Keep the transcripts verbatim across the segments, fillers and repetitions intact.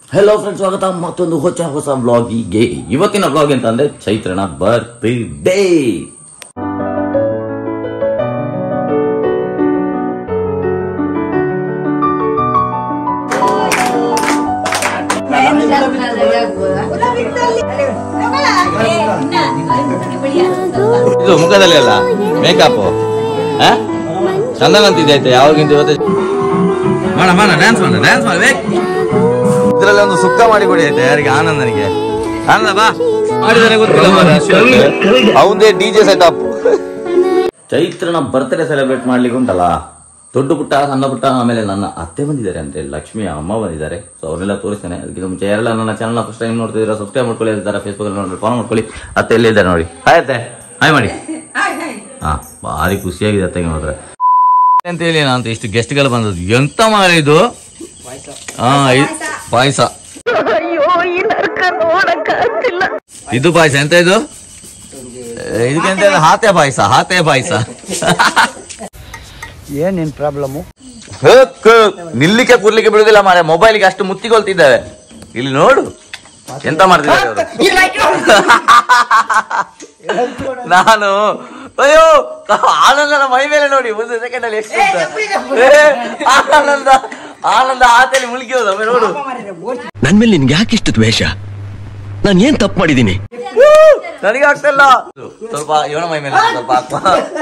Hello friends, ಸ್ವಾಗತ ಮತ್ತೊಂದು ಹೊಸ ಹೊಸ ವ್ಲಾಗಿಗೆ. ಇವತ್ತಿನ ವ್ಲಾಗ್ ಅಂತಂದ್ರೆ ಚೈತ್ರನ ಬರ್ತ್ಡೇ. ಇದು ಮುಖದಲ್ಲಿ ಅಲ್ಲ ಮೇಕಪ್ ಚಂದ ಅಂತಿದೆ. ಆಯ್ತಾ ಯಾವಾಗಿಂತ ಇವತ್ತು ಮಾಡ ಮಾಡ ಡ್ಯಾನ್ಸ್ ಮಾಡ ಡ್ಯಾನ್ಸ್ ಮಾಡ್ಬೇಕು. ಇದ್ರಲ್ಲಿ ಒಂದು ಸುಕ್ಕ ಮಾಡಿ ಕೊಡಿ ಆಯ್ತಾ ಯಾರಿಗೆ? ಆನಂದನಿಗೆ. ಆನಂದ ಬಾ ಮಾಡಿದಾರೆ ಗೊತ್ತಿಲ್ಲ, ಅವಂದೇ ಡಿಜೆ ಸೆಟಪ್. ಚೈತ್ರನ ಬರ್ತ್ಡೇ ಸೆಲೆಬ್ರೇಟ್ ಮಾಡ್ಲಿಕ್ಕೆ ಉಂಟಲ್ಲ, ದೊಡ್ಡ ಪುಟ್ಟ ಸಣ್ಣ ಪುಟ್ಟ, ಆಮೇಲೆ ನನ್ನ ಅತ್ತೆ ಬಂದಿದ್ದಾರೆ ಅಂದ್ರೆ ಲಕ್ಷ್ಮಿ ಅಮ್ಮ ಬಂದಿದ್ದಾರೆ. ಸೊ ಅವ್ರನ್ನೆಲ್ಲ ತೋರಿಸ್ತೇನೆ. ಅದಕ್ಕಿಂತ ಮುಂಚೆ ಯಾರೆಲ್ಲ ನನ್ನ ಚಾನಲ್ ಫಸ್ಟ್ ಟೈಮ್ ನೋಡ್ತಿದ್ದೀರಾ ಸಬ್ಸ್ಕ್ರೈಬ್ ಮಾಡ್ಕೊಳ್ಳಿ, ಇದ್ದಾರೆ ಫೇಸ್ಬುಕ್ ಅಲ್ಲಿ ನೋಡಿ ಫಾಲೋ ಮಾಡ್ಕೊಳ್ಳಿ. ಅತ್ತೆ ಎಲ್ಲಿ ಇದ್ದಾರೆ ನೋಡಿ. ಹಾಯ್ ಅತ್ತೆ, ಹಾಯ್ ಮಾಡಿ. ಹಾ, ಭಾರಿ ಖುಷಿಯಾಗಿದೆ ಅತ್ತೆಗೆ ನೋಡ್ರೆ ಅಂತ ಹೇಳಿ. ನಾನು ಇಷ್ಟು ಗೆಸ್ಟ್ಗಳು ಬಂದದ್ದು ಎಂತ ಮಾರ ಇದು? ಹಾ, ಪಾಯಸ. ಇದು ಪಾಯಸ ಎಂತ ಇದು? ಇದಕ್ಕೆಂತ ಹಾತೆ ಪಾಯಸ, ಹಾತೆ ಪಾಯಸ. ಏನೇನ್ ಪ್ರಾಬ್ಲಮ್? ನಿಲ್ಲಿಕ್ಕೆ ಕೂರ್ಲಿಕ್ಕೆ ಬಿಡುದಿಲ್ಲ ಮಾರೆ. ಮೊಬೈಲ್ಗೆ ಅಷ್ಟು ಮುತ್ತಿಕೊಳ್ತಿದ್ದಾರೆ. ಇಲ್ಲಿ ನೋಡು ಎಂತ ಮಾಡ್ತಿದ್ದಾರೆ ಅವರು. ನಾನು ಅಯ್ಯೋ ಆನಂದನ ಮೈ ಮೇಲೆ ನೋಡಿ ಒಂದು ಸೆಕೆಂಡ್ ಅಲ್ಲಿ ಎಷ್ಟು ಆನಂದ ಆನಂದ ಆತಲ್ಲಿ ಮುಳುಗಿ ಹೋದ ನೋಡು. ನನ್ ಮೇಲೆ ನಿನ್ಗೆ ಯಾಕೆ ಇಷ್ಟು ದ್ವೇಷ? ನಾನು ಏನ್ ತಪ್ಪು ಮಾಡಿದೀನಿ? ನನಗೆ ಆಗ್ತಿಲ್ಲ. ಸ್ವಲ್ಪ ಇವನ ಮೈ ಮೇಲೆ ಸ್ವಲ್ಪ ಹಾಕುವ.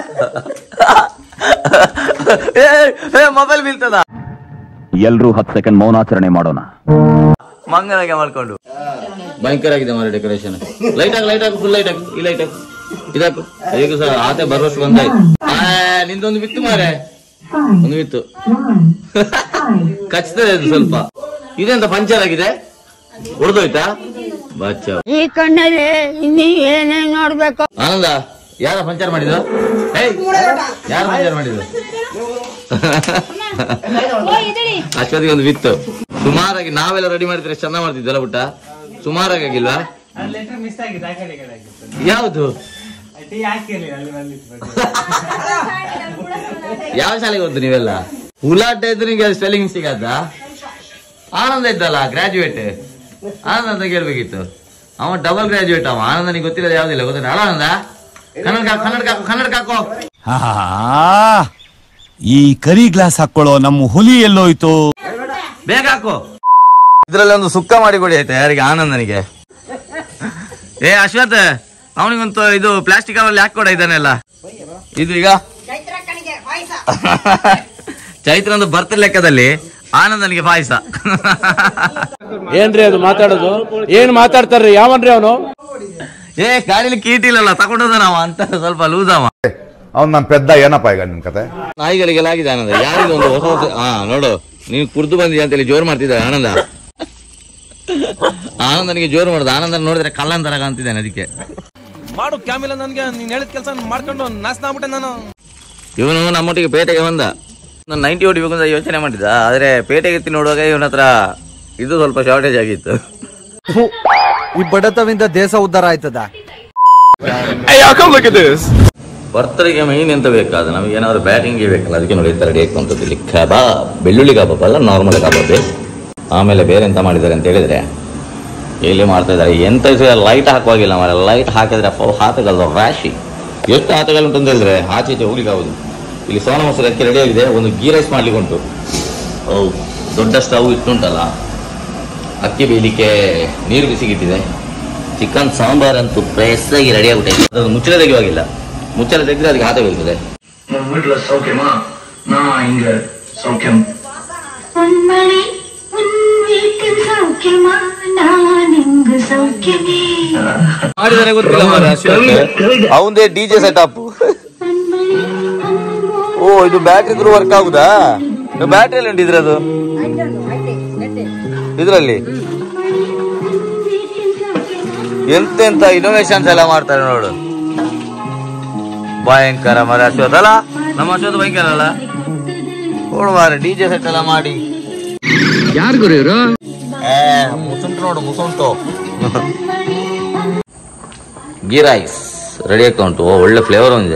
ಮೊಬೈಲ್ ಬೀಳ್ತದ. ಎಲ್ರೂ ಹತ್ತು ಸೆಕೆಂಡ್ ಮೌನಾಚರಣೆ ಮಾಡೋಣ. ಮಂಗನಾಗೆ ಮಾಡ್ಕೊಂಡು ಭಯಂಕರ ಆಗಿದೆ ಮಾರ ಡೆಕೋರೇಷನ್. ಲೈಟ್ ಹಾಕಿ ಲೈಟ್ ಹಾಕಿ ಫುಲ್ ಲೈಟ್ ಹಾಕಿ. ಈ ಲೈಟ್ ಹಾಕಿ ಇದಾಕು. ಈಗ ಸರ್ ಆತೆ ಬರೋಷ್ಟು ಬಂದಾಯ್ತು. ನಿಂದೊಂದು ಬಿತ್ತು ಮಾರೆ, ಒಂದು ಬಿತ್ತು ಕಚ್ತದೆ ಅದು ಸ್ವಲ್ಪ. ಇದೆಂತ ಪಂಚರ್ ಆಗಿದೆ, ಹೊಡೆದೋಯ್ತಾ? ಬಚ್ಚ ಈ ಕಣ್ಣಲ್ಲಿ ಇನ್ನೀ ಏನೇನ್ ನೋಡ್ಬೇಕು. ಆನಂದ, ಯಾರ ಪಂಚರ್ ಮಾಡಿದ್ರು? ಯಾರು ಪಂಚರ್ ಮಾಡಿದ್ರು? ಅಷ್ಟೊತ್ತಿಗೆ ಒಂದು ಬಿತ್ತು. ಸುಮಾರಾಗಿ ನಾವೆಲ್ಲ ರೆಡಿ ಮಾಡಿದ್ರೆ ಚೆನ್ನ ಮಾಡ್ತಿದ್ವಲ್ಲ ಪುಟ್ಟ. ಸುಮಾರಾಗಿ ಆಗಿಲ್ವಾ? ಯಾವುದು? ಯಾವ ಶಾಲೆಗೆ ಹೋದ್ದು ನೀವೆಲ್ಲ? ಉಲಾಟೆ ಇದ್ರೆ ನಿಮಗೆ ಸ್ಪೆಲ್ಲಿಂಗ್ ಸಿಗದ? ಆನಂದ ಇದ್ದಲ್ಲ ಗ್ರಾಜುಯೇಟ್. ಆನಂದ ಅಂತ ಕೇಳ್ಬೇಕಿತ್ತು. ಅವ ಡಬಲ್ ಗ್ರಾಜುಯೇಟ್. ಅವ ಆನಂದನಿಗೆ ಗೊತ್ತಿರೋದು ಯಾವ್ದಿಲ್ಲ ಗೊತ್ತ? ಆನಂದ ಕನ್ನಡ ಕನ್ನಡ ಕನ್ನಡ ಹಾಕೋ. ಈ ಕರಿ ಗ್ಲಾಸ್ ಹಾಕೊಳ್ಳೋ ನಮ್ಮ ಹುಲಿ ಎಲ್ಲೋಯ್ತು? ಬೇಗ ಹಾಕೋ. ಇದ್ರಲ್ಲಿ ಒಂದು ಸುಕ್ಕ ಮಾಡಿ ಕೊಡಿ ಆಯ್ತಾ ಯಾರಿಗೆ? ಆನಂದನಿಗೆ. ಏ ಅಶ್ವಥ್, ಅವನಿಗಂತೂ ಇದು ಪ್ಲಾಸ್ಟಿಕ್ ಅವಲ್ಲಿ ಹಾಕೊಡ ಇದ್ದಾನೆಲ್ಲ. ಇದು ಈಗ ಚೈತ್ರಂದು ಬರ್ತ ಲೆಕ್ಕದಲ್ಲಿ ಆನಂದನಿಗೆ ಪಾಯಸ. ಏನ್ರಿ ಅದು ಮಾತಾಡೋದು? ಏನ್ ಮಾತಾಡ್ತಾರ್ರಿ? ಯಾವನ್ರಿ ಅವನು? ಏ ಗಾಡಿಲಿ ಕೀಟಿಲ್ಲಲ್ಲ, ತಗೊಂಡದ ನಾವ ಅಂತ ಸ್ವಲ್ಪ ಲೂಸ್ ಅವ. ಅವ್ನು ನನ್ನ ಪೆದ್ದ ಏನಪ್ಪ ಈಗ ನಿನ್ ಕತೆ? ನಾಯಿಗಳಿಗೆಲ್ಲ ಆಗಿದೆ ಆನಂದ. ಯಾರಿಗೂ ಒಂದು ಹೊಸ ಹೊಸ ಹಾ ನೋಡು, ನೀನು ಕುರ್ದು ಬಂದಿದ್ಯಾ ಅಂತೇಳಿ ಜೋರು ಮಾಡ್ತಿದ್ದ ಆನಂದ. ಆನಂದನಿಗೆ ಜೋರು ಮಾಡುದು. ಆನಂದ ನೋಡಿದ್ರೆ ಕಳ್ಳನ್ ತರ ಕಾಣ್ತಿದ್ದಾನೆ. ಅದಕ್ಕೆ ಮಾಡು ಕ್ಯಾಮಿಲ್ಲ, ನನ್ಗೆ ನೀನ್ ಹೇಳಿದ ಕೆಲಸ ಮಾಡ್ಕೊಂಡು ನಾಶನ ಆಗ್ಬಿಟ್ಟೆ ನಾನು. ಇವನು ನಮ್ಮೊಟ್ಟಿಗೆ ಪೇಟೆಗೆ ಬಂದ. ನಾನು ನೈಂಟಿ ಹೊಡಿಬೇಕು ಅಂತ ಯೋಚನೆ ಮಾಡಿದ್ದ. ಆದ್ರೆ ಪೇಟೆಗೆ ಎತ್ತಿ ನೋಡುವಾಗ ಇವನ ಹತ್ರ ಇದು ಸ್ವಲ್ಪ ಶಾರ್ಟೇಜ್ ಆಗಿತ್ತು. ಈ ಬಡತವಿಂದ ದೇಶ ಉದ್ಧಾರ ಆಯ್ತದ. ಬರ್ತಡೆಗೆ ಮೈನ್ ಎಂತ ಬೇಕಾದ ನಮಗೆ ಏನಾದ್ರು ಬ್ಯಾಟಿಂಗ್ ಬೇಕಲ್ಲ, ಅದಕ್ಕೆ ನೋಡಿ ರೆಡಿ ಹಾಕುವಂಥದ್ದು. ಇಲ್ಲಿ ಕಬಾಬ್, ಬೆಳ್ಳುಳ್ಳಿ ಕಬಾಬ್ ಅಲ್ಲ, ನಾರ್ಮಲ್ ಕಬಾಬ್. ಆಮೇಲೆ ಬೇರೆ ಎಂತ ಮಾಡಿದ್ದಾರೆ ಅಂತ ಹೇಳಿದ್ರೆ, ಇಲ್ಲಿ ಮಾಡ್ತಾ ಇದ್ದಾರೆ ಎಂತ ಲೈಟ್ ಹಾಕುವಾಗಿಲ್ಲ ಮಾರ. ಲೈಟ್ ಹಾಕಿದ್ರೆ ಅಪ್ಪ ಹಾತಗಲ್ದ ರಾಶಿ. ಎಷ್ಟು ಹಾತಗಲ್ ಉಂಟು ಅಂತ ಹೇಳಿದ್ರೆ ಆಚೆ ಈಚೆ ಹೋಗ್ಲಿಕ್ಕೆ ಆಗುದು. ಇಲ್ಲಿ ಸೋನ ಮೊಸರು ಅಕ್ಕಿ ರೆಡಿ ಆಗಿದೆ. ಒಂದು ಗೀ ರೈಸ್ ಮಾಡ್ಲಿಕ್ಕೆ ಉಂಟು. ಹೌದು, ದೊಡ್ಡ ಸ್ಟವ್ ಇಟ್ಟುಂಟಲ್ಲ, ಅಕ್ಕಿ ಬೇಯಲಿಕ್ಕೆ ನೀರು ಬಿಸಿಗಿಟ್ಟಿದೆ. ಚಿಕನ್ ಸಾಂಬಾರ್ ಅಂತೂ ಫ್ರೆಶಾಗಿ ರೆಡಿ ಆಗ್ಬಿಟ್ಟೆ. ಅದು ಮುಚ್ಚಳ ತೆಗೆಯುವಾಗಿಲ್ಲ. ಮುಚ್ಚಳ ತೆಗೆದ್ರೆ ಅದಕ್ಕೆ ಹಾತ ಬೀಳ್ತದೆ. ಮಾಡಿದರೆ ಗೊತ್ತಿಲ್ಲ ಮಾರ. ಅವಂದೇ ಡಿಜೆ ಸೆಟಪ್. ಓ, ಇದು ಬ್ಯಾಟ್ರಿ ಇದ್ರೂ ವರ್ಕ್ ಆಗುದಾ? ಬ್ಯಾಟ್ರಿ ಎಲ್ಲ ಉಂಟು ಇದ್ರದು. ಇದ್ರಲ್ಲಿ ಎಂತೆಂತ ಇನೋವೇಷನ್ಸ್ ಎಲ್ಲ ಮಾಡ್ತಾರೆ ನೋಡು. ಭಯಂಕರ ಮರ. ಅಶ್ವತ್ ಅಲ್ಲ, ನಮ್ಮ ಅಶ್ವತ್ ಭಯಂಕರ ಅಲ್ಲ ನೋಡು ಮಾರ. ಡಿಜೆ ಸೆಟ್ ಎಲ್ಲ ಮಾಡಿ ಯಾರು ಗುರು ಇವರು? ಮುಸುಂಟು ನೋಡು, ಮುಸುಂಟು. ಗೀ ರೈಸ್ ರೆಡಿ ಆಗ್ತಾ ಉಂಟು. ಒಳ್ಳೆ ಫ್ಲೇವರ್ ಒಂದಿದೆ.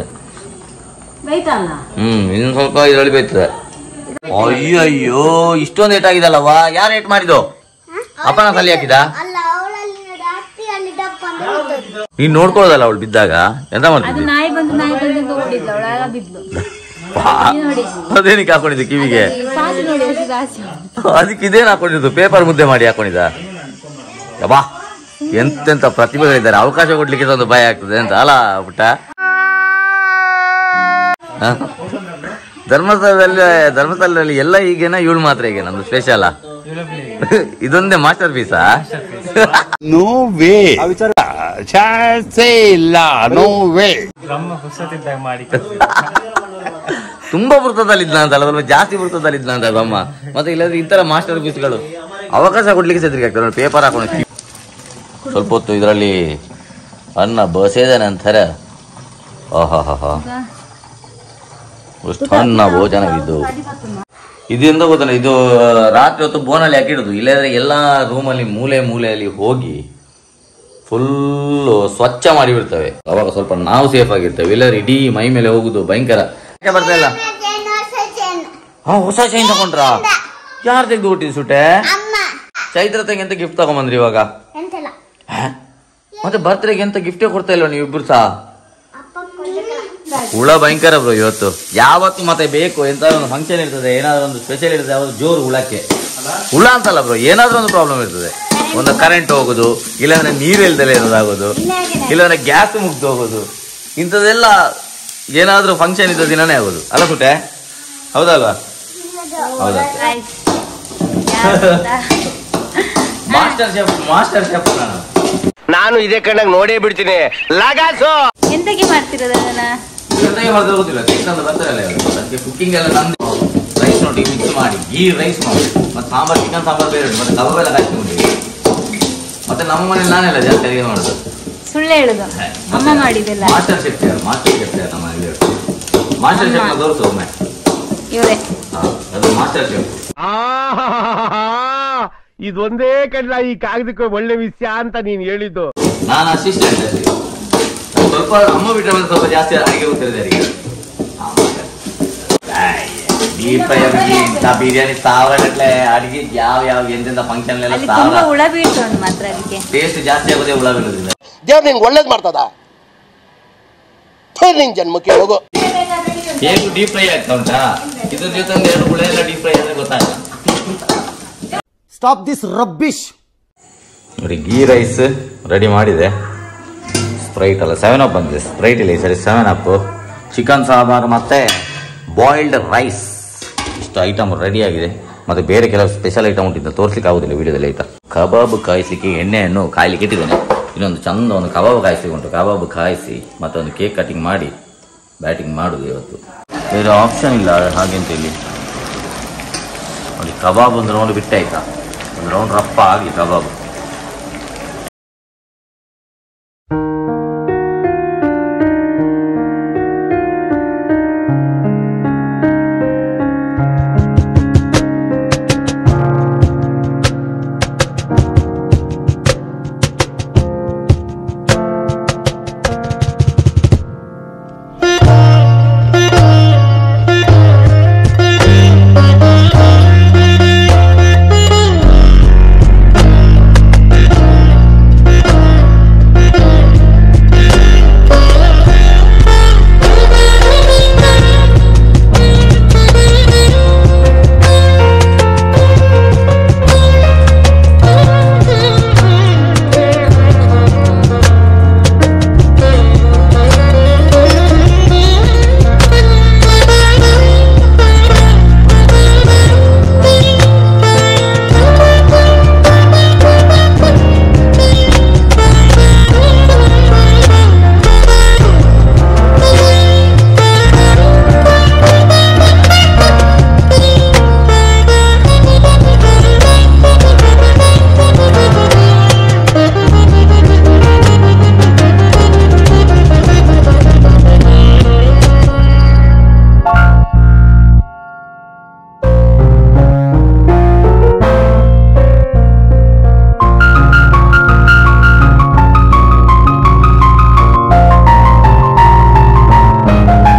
ಹ್ಮ್ ಇನ್ನು ಸ್ವಲ್ಪ ಇದ್ರಲ್ಲಿ ಬೇಯ್ತದೆ. ಅಯ್ಯೋ ಅಯ್ಯೋ, ಇಷ್ಟೊಂದು ಏಟ್ ಆಗಿದಲ್ಲವಾ? ಯಾರು ಏಟ್ ಮಾಡಿದ್ದು? ಅಪ್ಪನ ತಲೆ ಹಾಕಿದ ನೀನ್ ನೋಡ್ಕೊಳ್ಳೋದಲ್ಲ ಅವಳು ಬಿದ್ದಾಗ ಎಂತ ಮಾಡ್ತಿದ್ದಿ? ಅದೇನಕ್ಕೆ ಹಾಕೊಂಡಿದ್ದು ಕಿವಿಗೆ? ಅದಕ್ಕೆ ಇದೇನು ಹಾಕೊಂಡಿದ್ದು? ಪೇಪರ್ ಮುದ್ದೆ ಮಾಡಿ ಹಾಕೊಂಡಿದ್ದ? ಬಾ ಎಂತೆಂತ ಪ್ರತಿಭೆಗಳಿದ್ದಾರೆ, ಅವಕಾಶ ಕೊಡ್ಲಿಕ್ಕೆ ಒಂದು ಭಯ ಆಗ್ತದೆ ಅಂತ ಅಲ್ಲ ಪುಟ್ಟ. ಧರ್ಮಸ್ಥಳದಲ್ಲಿ ಧರ್ಮಸ್ಥಳದಲ್ಲಿ ಎಲ್ಲ ಈಗೇನ ಇವಳು ಮಾತ್ರ ಈಗ ನಮ್ದು ಸ್ಪೆಷಲ್. ಇದೊಂದೇ ಮಾಸ್ಟರ್ ಪೀಸಾ? ನೋ ವೇ ಇಲ್ಲ, ನೋ ವೇ. ತುಂಬಾ ವೃತ್ತದಲ್ಲಿದ್ದ ಅಂತ ಅಲ್ಲ, ಜಾಸ್ತಿ ವೃತ್ತದಲ್ಲಿದ್ದ ಅಂತ ಬ್ರಹ್ಮ. ಮತ್ತೆ ಇಲ್ಲಾಂದ್ರೆ ಇಂತರ ಮಾಸ್ಟರ್ ಪೀಸ್ಗಳು ಅವಕಾಶ ಕೊಡ್ಲಿಕ್ಕೆ ಸದ್ರಿಗೆ ಆಗ್ತದೆ. ಪೇಪರ್ ಹಾಕೊಂಡು ಸ್ವಲ್ಪ ಹೊತ್ತು ಇದರಲ್ಲಿ ಅನ್ನ ಬಸೇದ ನಂತರ ಆಹಾ ಹಾ ಹಾ ಅಷ್ಟು ಅನ್ನ ಭೋಜನವಿದ್ದು ಇದರಿಂದ ಗೊತ್ತಾನೆ. ಇದು ರಾತ್ರಿ ಹೊತ್ತು ಬೋನಲ್ಲಿ ಹಾಕಿಡುದು, ಇಲ್ಲಾಂದ್ರೆ ಎಲ್ಲಾ ರೂಮಲ್ಲಿ ಮೂಲೆ ಮೂಲೆಯಲ್ಲಿ ಹೋಗಿ ಫುಲ್ ಸ್ವಚ್ಛ ಮಾಡಿ ಬಿಡ್ತವೆ. ಅವಾಗ ಸ್ವಲ್ಪ ನಾವು ಸೇಫ್ ಆಗಿರ್ತೇವೆ. ಇಲ್ಲಾಂದ್ರೆ ಇಡೀ ಮೈ ಮೇಲೆ ಹೋಗುದು ಭಯಂಕರ. ಬರ್ತಾ ಇಲ್ಲ. ಹಾ, ಹೊಸ ಚೈನ್ ತಗೊಂಡ್ರ? ಯಾರು ತೆಗೆದು ಕೊಟ್ಟಿದ್ ಸುಟ್ಟೆ? ಚೈತ್ರ ತಂಗಿ ಎಂತ ಗಿಫ್ಟ್ ತಗೊಂಬಂದ್ರಿ ಇವಾಗ? ಮತ್ತೆ ಬರ್ತ್ಡೇಗೆ ಎಂತ ಗಿಫ್ಟೇ ಕೊಡ್ತಾ ಇಲ್ವ ನೀವು ಇಬ್ರು ಸಹ? ಹುಳ ಭಯಂಕರ ಬ್ರೋ ಇವತ್ತು. ಯಾವತ್ತು ಮತ್ತೆ ಬೇಕು ಎಂತ ಒಂದು ಫಂಕ್ಷನ್ ಇರ್ತದೆ, ಏನಾದ್ರು ಒಂದು ಸ್ಪೆಷಲ್ ಇರ್ತದೆ, ಯಾವ್ದು ಜೋರು ಹುಳಕ್ಕೆ. ಹುಳ ಅಂತಲ್ಲ ಬ್ರೋ, ಏನಾದ್ರೂ ಒಂದು ಪ್ರಾಬ್ಲಮ್ ಇರ್ತದೆ. ಒಂದು ಕರೆಂಟ್ ಹೋಗುದು, ಇಲ್ಲಾಂದ್ರೆ ನೀರು ಇಲ್ದಲೇ ಇರೋದಾಗೋದು, ಇಲ್ಲಾಂದ್ರೆ ಗ್ಯಾಸ್ ಮುಗ್ದು ಹೋಗೋದು, ಇಂಥದ್ದೆಲ್ಲ ಏನಾದ್ರೂ ಫಂಕ್ಷನ್ ಇದ್ದ ದಿನನೇ ಆಗೋದು ಅಲ್ಲ ಸುಟ್ಟೆ? ಹೌದಲ್ವಾ? ಹೌದಾ? ಮಾಸ್ಟರ್ ಶೆಫ್ ಮಾಸ್ಟರ್ ಶೆಫ್ ನಾನು ನಾನು ಇದೇ ಕಣ್ಣಾಗ ನೋಡೇ ಬಿಡ್ತೀನಿ. ಲಗಾಸು ಎಂತಕ್ಕೆ ಮಾಡ್ತಿರೋದನ್ನ ಜೊತೆಗೆ ಮಾಡಿದ್ರೆ ಗೊತ್ತಿಲ್ಲ. ಚಿಕನ್ ಬರ್ತಾರಲ್ಲ ಅದಕ್ಕೆ ಕುಕ್ಕಿಂಗ್ ಎಲ್ಲ ನಂದು. ರೈಸ್ ನೋಡಿ ಮಿಕ್ಸ್ ಮಾಡಿ ಗೀ ರೈಸ್ ಮಾಡಿ ಮತ್ತೆ ಸಾಂಬಾರ್, ಚಿಕನ್ ಸಾಂಬಾರ್ ಬೇರೆ ಮತ್ತೆ ಕಬಾಬ್ ಎಲ್ಲ ಹಾಕಿಕೊಂಡಿವಿ. ಮತ್ತೆ ನಮ್ಮ ಮನೇಲಿ ನಾನೆಲ್ಲ ಜಾಸ್ತಿ ಅಡಿಗೆ ಮಾಡೋದು. ಸುಳ್ಳು ಹೇಳುದು, ಅಮ್ಮ ಮಾಡಿದೆಲ್ಲ. ಮಾಸ್ಟರ್ ಶೆಫ್ ಮಾಸ್ಟರ್ ಶೆಫ್ ನಮ್ಮ ಮನೇಲಿ ಮಾಸ್ಟರ್ ಶೆಫ್ ತೋರಿಸು ಒಮ್ಮೆ. ಇವರೇ ಅದು ಮಾಸ್ಟರ್ ಶೆಫ್. ಇದೊಂದೇ ಕಡ್ಲ ಈ ಕಾಗದಕ್ಕೆ ಒಳ್ಳೆ ವಿಷಯ ಅಂತ ನೀನ್ ಹೇಳಿದ್ದು. ನಾನು ಅಸಿಸ್ಟೆಂಟ್ ಅಲ್ಲಿ ಸ್ವಲ್ಪ ಅಮ್ಮ ಬಿಟ್ಟರೆ ಮತ್ತೆ ಸ್ವಲ್ಪ ಜಾಸ್ತಿ ಅಡಿಗೆ ಗೊತ್ತಿರುತ್ತೆ ಅವರಿಗೆ. ಡೀಪ್ ಫ್ರೈ ಇಂಥ ಬಿರಿಯಾನಿ ಸಾವಿರ ಗಟ್ಟಲೆ ಅಡಿಗೆ ಯಾವ ಯಾವ ಎಂತೆಂತ ಫಂಕ್ಷನ್ ಎಲ್ಲ ಸಾವಿರ. ಹುಳ ಬೀಳ್ತದೆ ಮಾತ್ರ, ಅದಕ್ಕೆ ಟೇಸ್ಟ್ ಜಾಸ್ತಿ ಆಗೋದೇ ಹುಳ ಬೀಳೋದ್ರಿಂದ. ದೇವ್ರು ನಿಂಗೆ ಒಳ್ಳೇದ್ ಮಾಡ್ತದ? ನಿನ್ ಜನ್ಮಕ್ಕೆ ಹೋಗೋ. ಹೇಗೂ ಡೀಪ್ ಫ್ರೈ ಆಗ್ತಾ ಉಂಟಾ? ಇದ್ರ ಜೊತೆ ಒಂದು ಎರಡು ಹುಳ ಎಲ್ಲ ಡೀಪ್ ಫ್ರೈ ಆದ್ರೆ ಗೊತ್ತಾಗಲ್ಲ. Stop this rubbish. ನೋಡಿ ಗೀ ರೈಸ್ ರೆಡಿ ಮಾಡಿದೆ. ಸ್ಪ್ರೈಟ್ ಅಲ್ಲ ಸೆವೆನ್ ಅಪ್ ಬಂದಿದೆ. ಸ್ಪ್ರೈಟ್ ಇಲ್ಲ ಈ ಸರಿ ಸೆವೆನ್ ಅಪ್. ಚಿಕನ್ ಸಾಂಬಾರು ಮತ್ತೆ ಬಾಯ್ಲ್ಡ್ ರೈಸ್, ಇಷ್ಟು ಐಟಮ್ ರೆಡಿ ಆಗಿದೆ. ಮತ್ತೆ ಬೇರೆ ಕೆಲವು ಸ್ಪೆಷಲ್ ಐಟಮ್ ಉಂಟಿದ್ದ ತೋರಿಸ್ಲಿಕ್ಕೆ ಆಗುದಿಲ್ಲ ವಿಡಿಯೋದಲ್ಲಿ ಆಯ್ತಾ. ಕಬಾಬ್ ಕಾಯಿಸ್ಲಿಕ್ಕೆ ಎಣ್ಣೆಯನ್ನು ಕಾಯ್ಲಿಕ್ಕೆ ಇಟ್ಟಿದ್ದೇನೆ. ಇನ್ನೊಂದು ಚಂದ ಒಂದು ಕಬಾಬ್ ಕಾಯಿಸ್ಲಿಕ್ಕೆ ಉಂಟು. ಕಬಾಬ್ ಕಾಯಿಸಿ ಮತ್ತೆ ಒಂದು ಕೇಕ್ ಕಟಿಂಗ್ ಮಾಡಿ ಬ್ಯಾಟಿಂಗ್ ಮಾಡುದು ಇವತ್ತು. ಬೇರೆ ಆಪ್ಷನ್ ಇಲ್ಲ ಹಾಗೆಂತ ಇಲ್ಲಿ ನೋಡಿ. ಕಬಾಬ್ ಒಂದು ರೌಂಡ್ ಬಿಟ್ಟಾಯ್ತಾ, ಒಂದು ರೌಂಡ್ ರಪ್ಪ ಆಗಲಿ ಕಬಾಬ್.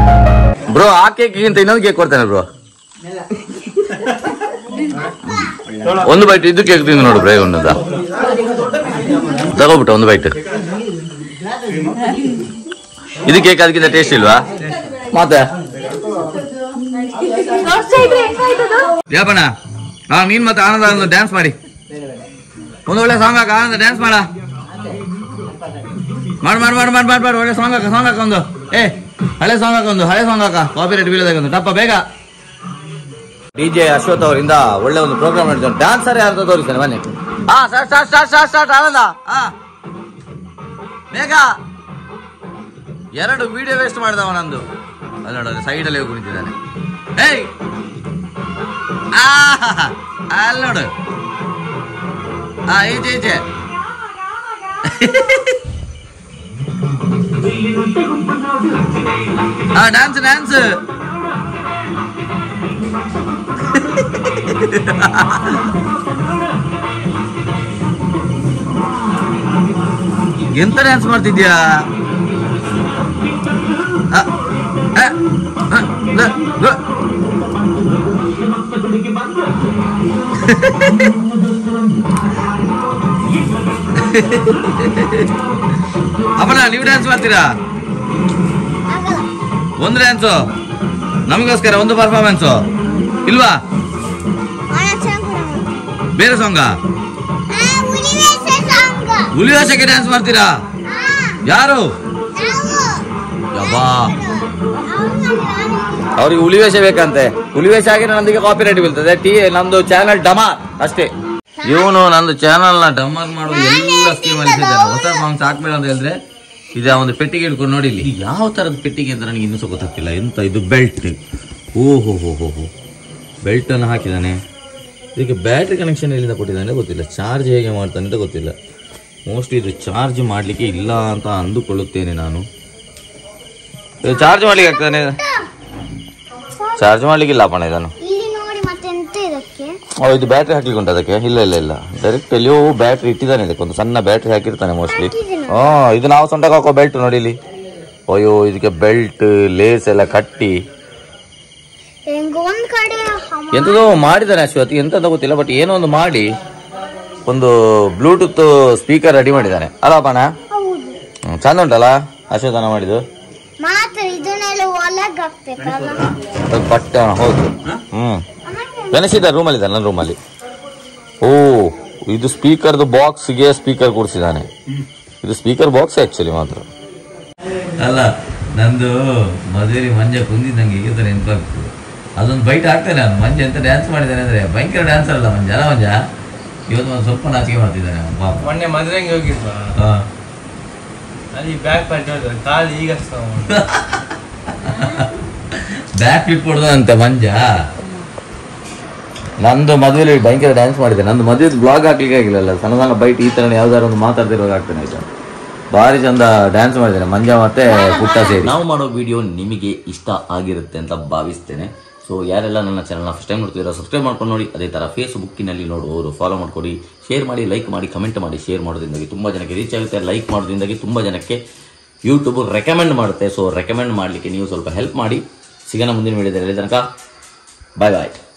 ಬ್ರೋ ಆ ಕೇಕ್ಗಿಂತ ಇನ್ನೊಂದು ಕೇಕ್ ಕೊಡ್ತೇನೆ ಬ್ರೋ. ಒಂದು ಬೈಟ್ ಇದು ಕೇಕ್ ತಿಂದು ನೋಡು ಬ್ರೇಕ್ ಉಂಟದ ತಗೋಬಿಟ್ಟು ಒಂದು ಬೈಟ್ ಇದು ಕೇಕ್ ಅದಕ್ಕಿಂತ ಟೇಸ್ಟ್ ಇಲ್ವಾ ಮತ್ತೆ ಯಾಪಣ್ಣ ಹಾ ನೀನ್ ಮತ್ತೆ ಆನಂದ ಡ್ಯಾನ್ಸ್ ಮಾಡಿ ಒಂದು ಒಳ್ಳೆ ಸಾಂಗ್ ಹಾಕ ಆನಂದ ಡ್ಯಾನ್ಸ್ ಮಾಡ ಮಾಡ್ ಮಾಡ್ ಮಾಡ್ ಮಾಡ್ ಮಾಡ್ ಮಾಡ್ ಒಳ್ಳೆ ಸಾಂಗ್ ಹಾಕ ಸಾಂಗ್ ಹಾಕ ಒಂದು ಏ ಹಳೆ ಸಾಂಗ್ ಹಾಕ ಒಂದು ಹಳೆ ಸಾಂಗ್ ಹಾಕ ಕಾಪಿ ರೇಟ್ ಬೀಳೋದಾಗ ಒಂದು ಟಪ್ಪ ಬೇಗ ಡಿ ಜೆ ಅಶ್ವಥ್ ಅವರಿಂದ ಒಳ್ಳೆ ಒಂದು ಪ್ರೋಗ್ರಾಮ್ ಮಾಡಿದ್ರು ಡ್ಯಾನ್ಸರ್ ಯಾರು ತೋರಿಸ್ತಾನೆ ಬನ್ನಿ ಹಾ start start start start start Ananda ಹಾ ಬೇಗ ಎರಡು ವಿಡಿಯೋ ವೇಸ್ಟ್ ಮಾಡಿದವ ನಂದು ಅಲ್ಲಿ ನೋಡೋದು ಸೈಡ್ ಅಲ್ಲಿ ಕುಳಿತಿದ್ದಾನೆ ಏಯ್ ಅಲ್ಲಿ ನೋಡು ಹಾ ಈಚೆ ಈಚೆ ಹಾ ಡ್ಯಾನ್ಸ್ ಡ್ಯಾನ್ಸ್ ಎಂತ ಡ್ಯಾನ್ಸ್ ಮಾಡ್ತಿದ್ಯಾ ಅಪ್ಪಣ್ಣ ನೀವು ಡ್ಯಾನ್ಸ್ ಮಾಡ್ತೀರಾ ಒಂದು ಡ್ಯಾನ್ಸು ನಮಗೋಸ್ಕರ ಒಂದು ಪರ್ಫಾರ್ಮೆನ್ಸು ಇಲ್ವಾ ಬೇರೆ ಸಾಂಗ ಹುಲಿ ವೇಷಕ್ಕೆ ಡ್ಯಾನ್ಸ್ ಮಾಡ್ತೀರಾ ಯಾರು ಅವ್ರಿಗೆ ಹುಲಿ ವೇಷ ಬೇಕಂತೆ ಹುಲಿ ವೇಷ ಆಗಿದ್ರೆ ನಂದಿಗೆ ಕಾಪಿ ರೈಟ್ ಬೀಳ್ತದೆ ಟಿ ನಮ್ದು ಚಾನಲ್ ಡಮಾರ್ ಅಷ್ಟೇ ಇವನು ನಂದು ಚಾನಲ್ ನ ಡಮಾರ್ ಮಾಡೋದು ಎಲ್ಲ ಸ್ಕೀಮ್ ಅಲ್ಲಿ ಹೊಸ ಸಾಂಗ್ಸ್ ಹಾಕ್ಬೇಡ ಅಂತ ಹೇಳಿದ್ರೆ ಇದು ಒಂದು ಪೆಟ್ಟಿಗೆ ಇಟ್ಕೊಂಡು ನೋಡಿ ಇಲ್ಲಿ ಯಾವ ತರದ ಪೆಟ್ಟಿಗೆ ಅಂತ ನನಗೆ ಇನ್ನೂ ಸಹ ಗೊತ್ತಾಗ್ತಿಲ್ಲ ಎಂತ ಇದು ಬೆಲ್ಟ್ ಓಹೋ ಹೋ ಹೋ ಹೋ ಬೆಲ್ಟ್ ಅನ್ನು ಹಾಕಿದ್ದಾನೆ ಇದಕ್ಕೆ ಬ್ಯಾಟ್ರಿ ಕನೆಕ್ಷನ್ ಎಲ್ಲಿಂದ ಕೊಟ್ಟಿದ್ದಾನೆ ಗೊತ್ತಿಲ್ಲ ಚಾರ್ಜ್ ಹೇಗೆ ಮಾಡ್ತಾನೆ ಅಂತ ಗೊತ್ತಿಲ್ಲ ಮೋಸ್ಟ್ಲಿ ಇದು ಚಾರ್ಜ್ ಮಾಡಲಿಕ್ಕೆ ಇಲ್ಲ ಅಂತ ಅಂದುಕೊಳ್ಳುತ್ತೇನೆ ನಾನು ಚಾರ್ಜ್ ಮಾಡ್ಲಿಕ್ಕೆ ಆಗ್ತಾನೆ ಚಾರ್ಜ್ ಮಾಡ್ಲಿಕ್ಕಿಲ್ಲ ಅಪ್ಪಣ ಇದನ್ನು ಓ ಇದು ಬ್ಯಾಟ್ರಿ ಹಾಕ್ಲಿಕ್ಕೆ ಉಂಟು ಅದಕ್ಕೆ ಇಲ್ಲ ಇಲ್ಲ ಇಲ್ಲ ಡೈರೆಕ್ಟ್ ಎಲ್ಲಿಯೋ ಬ್ಯಾಟ್ರಿ ಇಟ್ಟಿದ್ದಾನೆ ಇದಕ್ಕೆ ಒಂದು ಸಣ್ಣ ಬ್ಯಾಟ್ರಿ ಹಾಕಿರ್ತಾನೆ ಮೋಸ್ಟ್ಲಿ ಹಾ ಇದು ನಾವು ಸೊಂಟಕ್ಕೆ ಹಾಕೋ ಬೆಲ್ಟ್ ನೋಡಿ ಇಲ್ಲಿ ಅಯ್ಯೋ ಇದಕ್ಕೆ ಬೆಲ್ಟ್ ಲೇಸ್ ಎಲ್ಲ ಕಟ್ಟಿ ಎಂತದೋ ಮಾಡಿದ್ದಾನೆ ಅಶ್ವತ್ ಎಂತ ಗೊತ್ತಿಲ್ಲ ಬಟ್ ಏನೋ ಒಂದು ಮಾಡಿ ಒಂದು ಬ್ಲೂಟೂತ್ ಸ್ಪೀಕರ್ ರೆಡಿ ಮಾಡಿದ್ದಾನೆ ಅಲ್ಲಪ್ಪಣ ಚಂದ ಉಂಟಲ್ಲ ಅಶ್ವತನ ಮಾಡಿದ್ದು ಪಟ್ಟ ಹೌದು ಹ್ಮ್ ಗಣೇಶಿದ್ದ ರೂಮಲ್ಲಿ ಇದ್ದಾನೆ ನನ್ನ ರೂಮಲ್ಲಿ ಓ ಇದು ಸ್ಪೀಕರ್ದು ಬಾಕ್ಸ್ಗೆ ಸ್ಪೀಕರ್ ಕೂಡಿಸಿದ್ದಾನೆ ಇದು ಸ್ಪೀಕರ್ ಬಾಕ್ಸ್ ಆಕ್ಚುಲಿ ಮಾತ್ರ ಅಲ್ಲ ನಂದು ಮದುವೆ ಮಂಜ ಕುಂದಿದ್ದಂಗೆ ಈಗ ನೆನಪಾಗ್ತದೆ ಅದೊಂದು ಬೈಟ್ ಆಗ್ತಾನೆ ನಾನು ಮಂಜ ಎಂತ ಡ್ಯಾನ್ಸ್ ಮಾಡಿದ್ದಾನೆ ಅಂದ್ರೆ ಭಯಂಕರ ಡ್ಯಾನ್ಸ್ ಅಲ್ಲ ಮಂಜ ಅಲ್ಲ ಮಂಜ ಇವತ್ತು ಒಂದು ಸ್ವಲ್ಪ ನಾಚಿಕೆ ಮಾಡ್ತಿದ್ದಾನೆ ಪಾಪ ಮೊನ್ನೆ ಮದುವೆಗೆ ಹೋಗಿದ್ವಾ ಅಲ್ಲಿ ಬ್ಯಾಕ್ ಪ್ಯಾಂಟ್ ಕಾಲು ಈಗ ಬ್ಯಾಕ್ ಫ್ಲಿಪ್ ಹೊಡೆದಂತೆ ಮಂಜ ನಂದು ಮದುವೆಲಿ ಭಯಂಕರ ಡ್ಯಾನ್ಸ್ ಮಾಡಿದೆ ನಂದು ಮದುವೆ ಬ್ಲಾಗ್ ಹಾಕ್ಲಿಕ್ಕೆ ಆಗಿಲ್ಲ ಸಣ್ಣ ಸಣ್ಣ ಬೈಟ್ ಈ ತರ ಯಾವ್ದಾರು ಒಂದು ಮಾತಾಡ್ತಿರುವಾಗ ಆಗ್ತಾನೆ ಆಯ್ತಾ ಭಾರಿ ಚಂದ ಡ್ಯಾನ್ಸ್ ಮಾಡಿದ್ದೇನೆ ಮಂಜ ಮತ್ತೆ ಪುಟ್ಟ ಸೇರಿ ನಾವು ಮಾಡೋ ವಿಡಿಯೋ ನಿಮಗೆ ಇಷ್ಟ ಆಗಿರುತ್ತೆ ಅಂತ ಭಾವಿಸ್ತೇನೆ ಸೊ ಯಾರೆಲ್ಲ ನನ್ನ ಚಾನಲ್ನ ಫಸ್ಟ್ ಟೈಮ್ ನೋಡ್ತಿದ್ದೀರಾ ಸಬ್ಸ್ಕ್ರೈಬ್ ಮಾಡ್ಕೊಂಡು ನೋಡಿ ಅದೇ ಥರ ಫೇಸ್ಬುಕ್ಕಿನಲ್ಲಿ ನೋಡುವವರು ಫಾಲೋ ಮಾಡ್ಕೊಡಿ ಶೇರ್ ಮಾಡಿ ಲೈಕ್ ಮಾಡಿ ಕಮೆಂಟ್ ಮಾಡಿ ಶೇರ್ ಮಾಡೋದ್ರಿಂದಾಗಿ ತುಂಬ ಜನಕ್ಕೆ ರೀಚ್ ಆಗುತ್ತೆ ಲೈಕ್ ಮಾಡೋದ್ರಿಂದಾಗಿ ತುಂಬ ಜನಕ್ಕೆ ಯೂಟ್ಯೂಬ್ ರೆಕಮೆಂಡ್ ಮಾಡುತ್ತೆ ಸೊ ರೆಕಮೆಂಡ್ ಮಾಡಲಿಕ್ಕೆ ನೀವು ಸ್ವಲ್ಪ ಹೆಲ್ಪ್ ಮಾಡಿ ಸಿಗೋಣ ಮುಂದಿನ ವಿಡಿಯೋದಲ್ಲಿ ತನಕ ಬಾಯ್ ಬಾಯ್